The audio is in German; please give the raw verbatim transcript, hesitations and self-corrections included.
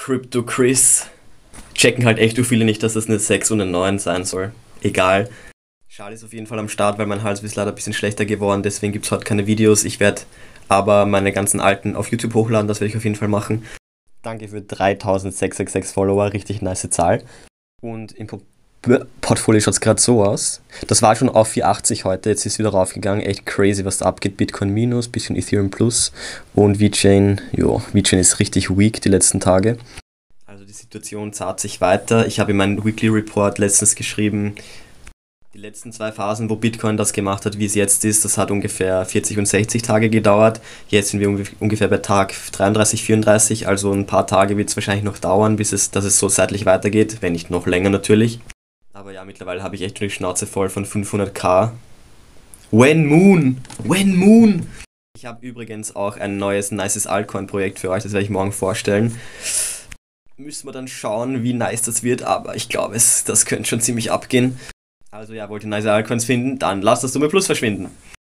Crypto Chris. Checken halt echt so viele nicht, dass das eine sechs und eine neun sein soll. Egal. Charlie ist auf jeden Fall am Start, weil mein Hals ist leider ein bisschen schlechter geworden, deswegen gibt es heute keine Videos. Ich werde aber meine ganzen alten auf YouTube hochladen, das werde ich auf jeden Fall machen. Danke für dreitausendsechshundertsechsundsechzig Follower, richtig nice Zahl. Und im Po- Portfolio schaut es gerade so aus. Das war schon auf vierhundertachtzig heute, jetzt ist es wieder raufgegangen. Echt crazy, was da abgeht. Bitcoin minus, bisschen Ethereum plus und VeChain, jo, VeChain ist richtig weak die letzten Tage. Also die Situation zahlt sich weiter. Ich habe in meinem Weekly Report letztens geschrieben, die letzten zwei Phasen, wo Bitcoin das gemacht hat, wie es jetzt ist, das hat ungefähr vierzig und sechzig Tage gedauert. Jetzt sind wir ungefähr bei Tag dreiunddreißig, vierunddreißig, also ein paar Tage wird es wahrscheinlich noch dauern, bis es, dass es so seitlich weitergeht, wenn nicht noch länger natürlich. Aber ja, mittlerweile habe ich echt schon die Schnauze voll von fünfhunderttausend. When Moon! When Moon! Ich habe übrigens auch ein neues, nices Altcoin-Projekt für euch, das werde ich morgen vorstellen. Müssen wir dann schauen, wie nice das wird, aber ich glaube, es, das könnte schon ziemlich abgehen. Also ja, wollt ihr nice Altcoins finden, dann lasst das Dumme Plus verschwinden.